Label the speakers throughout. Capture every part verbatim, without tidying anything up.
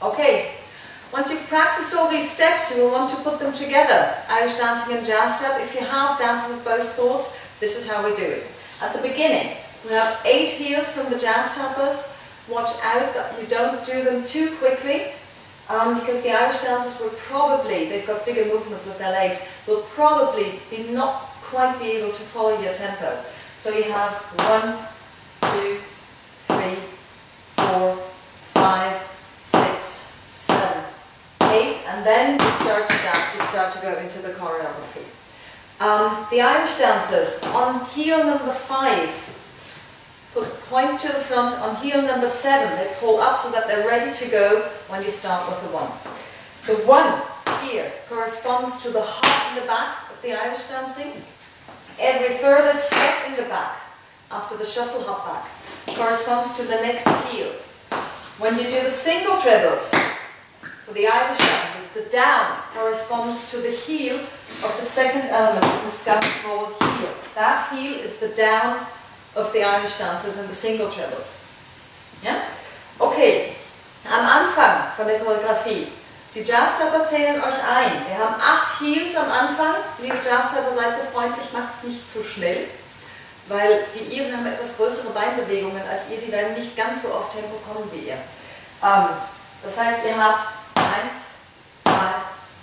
Speaker 1: Okay, once you've practiced all these steps, you will want to put them together. Irish dancing and jazz step. If you have dances of both sorts, this is how we do it. At the beginning, we have eight heels from the jazz tappers. Watch out that you don't do them too quickly, um, because the Irish dancers will probably, they've got bigger movements with their legs, will probably be not quite be able to follow your tempo. So you have one, two, three, four, five, six, seven, eight, and then you start to dance, you start to go into the choreography. Um, the Irish dancers, on heel number five, put point to the front. On heel number seven, they pull up so that they're ready to go when you start with the one. The one here corresponds to the hop in the back of the Irish dancing. Every further step in the back, after the shuffle hop back, corresponds to the next heel. When you do the single trebles, for the Irish dancers, the down corresponds to the heel of the second element of the scout forward heel. That heel is the down of the Irish dancers in the single trebles. Ja? Okay, am Anfang von der Choreografie, die Jazztapper zählen euch ein. Wir haben acht Heels am Anfang. Liebe Jazztapper, seid so freundlich, macht es nicht zu schnell, weil die Iren haben etwas größere Beinbewegungen als ihr, die werden nicht ganz so auf Tempo kommen wie ihr. Ähm, das heißt, ihr habt eins, zwei,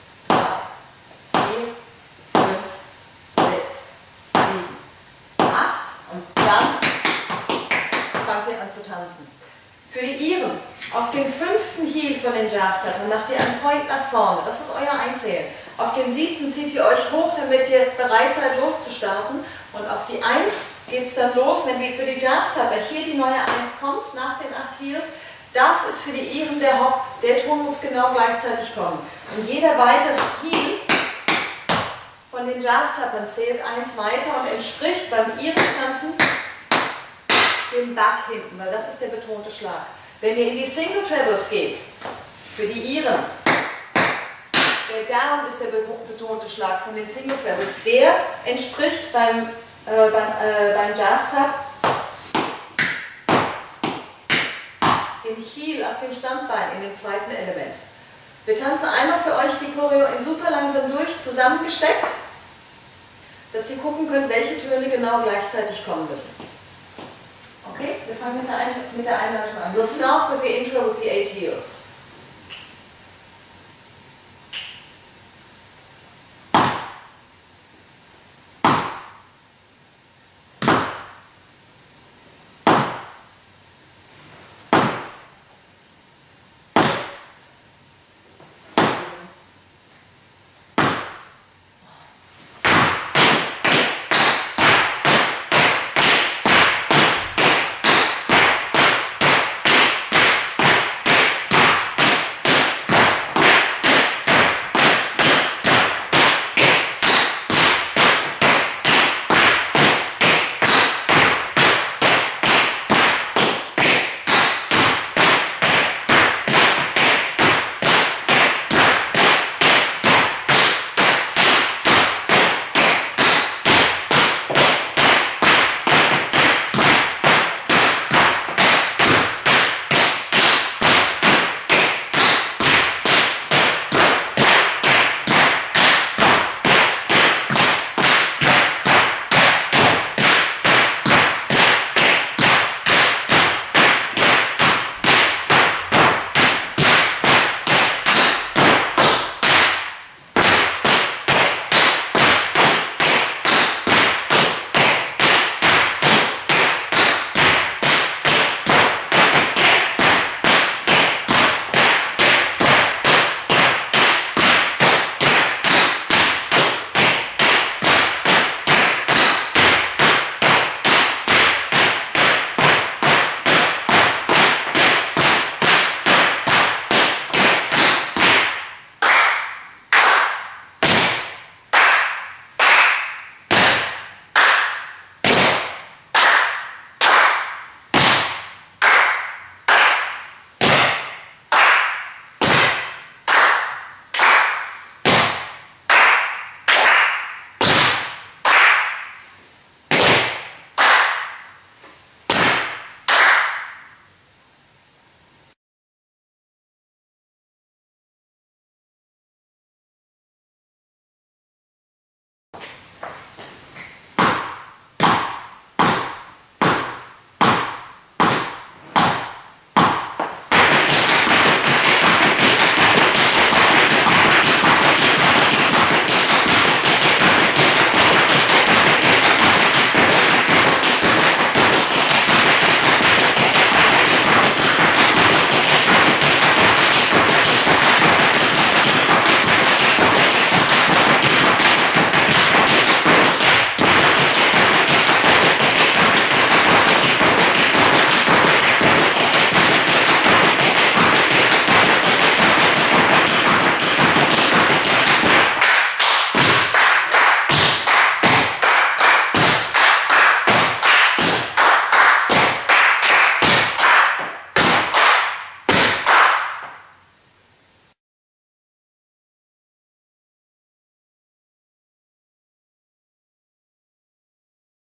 Speaker 1: drei, vier, fünf, sechs, sieben, acht und dann fangt ihr an zu tanzen. Für die Iren, auf den fünften Heel von den Jazztappern macht ihr einen Point nach vorne, das ist euer Einzählen. Auf den siebten zieht ihr euch hoch, damit ihr bereit seid loszustarten, und auf die eins geht es dann los, wenn die, für die Jazztapper hier die neue eins kommt, nach den acht Heels. Das ist für die Iren der Hop, der Ton muss genau gleichzeitig kommen. Und jeder weitere Heel von den Jazztappern zählt eins weiter und entspricht beim irischen Tanzen dem Back hinten, weil das ist der betonte Schlag. Wenn ihr in die Single Trebles geht, für die Iren, der Down ist der betonte Schlag von den Single Trebles. Der entspricht beim, äh, beim, äh, beim Jazz-Tap dem Heel auf dem Standbein in dem zweiten Element. Wir tanzen einmal für euch die Choreo in super langsam durch, zusammengesteckt, dass ihr gucken könnt, welche Töne genau gleichzeitig kommen müssen. Okay, wir fangen mit der, Ein mit der Einleitung an. We'll start with the intro with the eight heels.